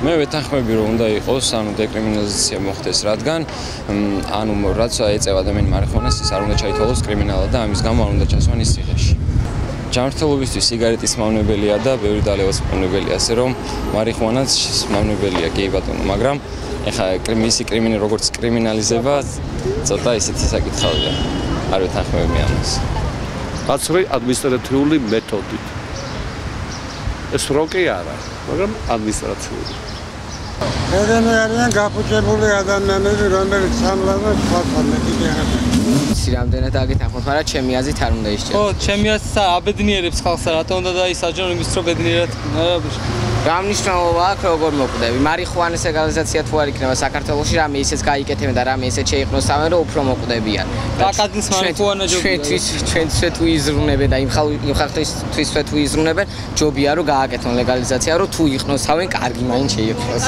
მე ვეთანხმები რომ უნდა იყოს ანუ დეკრიმინალიზაცია მოხდეს რადგან ანუ რაც ეწევა ადამიანი მარიხუანას ის არ უნდა ჩაითვალოს კრიმინალად და ამის გამო არ უნდა ჩასვან ის ციხეში. ჯანმრთელობისთვის სიგარეტის მავნებელია და ბევრი დალევაც მავნებელია, ასე რომ მარიხუანაც მავნებელია კი ბატონო, მაგრამ ეხლა მისი როგორც კრიმინალიზება ცოტა ისეთი საკითხავია. არ ვეთანხმები ამას. კაცრი ადმინისტრაციული მეთოდით. ეს რო კი არა, მაგრამ ადმინისტრაციული. არიან გაფუჭებული ადამიანები, რომლებიც სამლავად ხვალხალე კიდეღება. რამდენად აგეთანხმოთ, მაგრამ ჩემი აზრით არ უნდა ისჭიროს. ო, ჩემი აზრით აბედნიერებს ხალხს, რატომ უნდა დაისაჯონ იმის რო ბედნიერად. რა მნიშვნელობა აქვს როგორ მოკვდები? მარიხუანის ლეგალიზაცია თუ არ იქნება საქართველოში, რამე ისეც გაიკეთებენ და რამე ისეც შეიყვნოს სამე რომ უფრო მოკვდებიან. დაკადის მარიხუანა ჯობია. ჩვენთვისაც თუ იზრუნებენ და იმ ხალხისთვის თუ იზრუნებენ, ჯობია რომ გააკეთონ ლეგალიზაცია, რომ თუ იყნოს თავენ კარგი მაინც შეიყვნოს.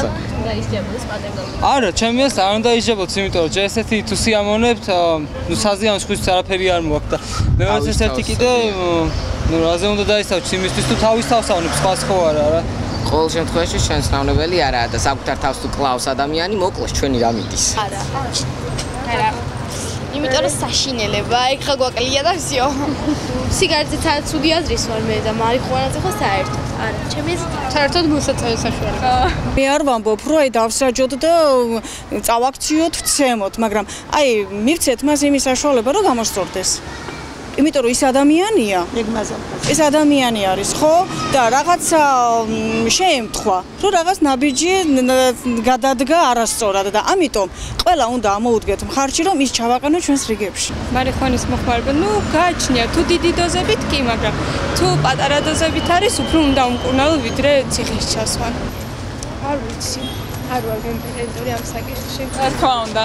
არა, ჩემი აზრით არ უნდა ისჯებოდეს, იმიტომ რომ ესეთი თუ სიამოვნებთ, ნუ საზიანოს ხვის არაფერი არ მოაქვს და მეორე ესეთი კიდე ნუ რაზე უნდა დაისაჯოს იმისთვის თუ თავის თავს ავნებს, სხვას ხო არა რა. ყოველ შემთხვევაში ჩვენს ნავნებელი არაა და საკუთარ თავს თუ კლავს ადამიანი, მოკლეს ჩვენი რა მიდის. არა. არა. იმიტომ რომ საშინელება, ეხლა გვაკლია და всё. სიგარეტზე ცუდი აზრის ვარ მე და მარიხუანაზე ხო საერთოდ. არა, ჩემი საერთოდ მოსაწევი საშუალება. მე არ ვამბობ, რომ აი დავსაჯოთ და წავაქციოთ, ვცემოთ, მაგრამ აი მივცეთ მას იმის საშუალება, რომ გამოსწორდეს. იმიტომ რომ ის ადამიანია, ეს ადამიანი არის, ხო? და რაღაცა შეემთხვა, რომ რაღაც ნაბიჯი გადადგა არასწორად და ამიტომ ყველა უნდა ამოუდგეთ მხარში, რომ ის ჩავაყენო ჩვენს რიგებში. მარიხუანის მოხმარება, ნუ გააჩნია თუ დიდი დოზებით კი, მაგრამ თუ პატარა დოზებით არის, უფრო უნდა უმკურნალო ვიდრე ციხეში ჩასვლა. არ ვიცი. არ ვარ კომპეტენტური ამ საკითხში. რა თქმა უნდა.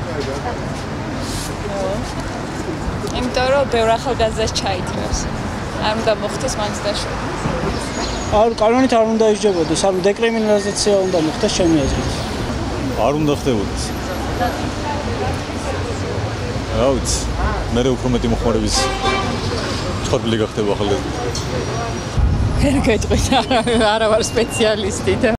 იმიტომ რომ ბევრ ახალგაზრდას ჩაითვლებს. არ უნდა მოხდეს მაინც დაშვება. კანონით არ უნდა ისჯებოდეს, ანუ დეკრიმინალიზაცია უნდა მოხდეს ჩემი აზრით. არ უნდა ხდებოდეს. რა ვიცი, მე უფრო მეტი მოხმარების ჩხარბილი გახდება ახალგაზრდა. ვერ გეტყვით, არა ვარ სპეციალისტი და